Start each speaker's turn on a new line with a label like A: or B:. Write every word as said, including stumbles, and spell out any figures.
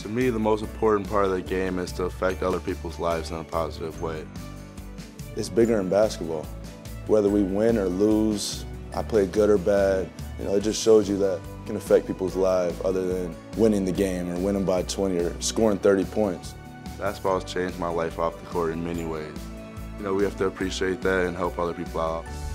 A: To me, the most important part of the game is to affect other people's lives in a positive way.
B: It's bigger in basketball. Whether we win or lose, I play good or bad, you know, it just shows you that it can affect people's lives other than winning the game or winning by twenty or scoring thirty points.
A: Basketball has changed my life off the court in many ways. You know, we have to appreciate that and help other people out.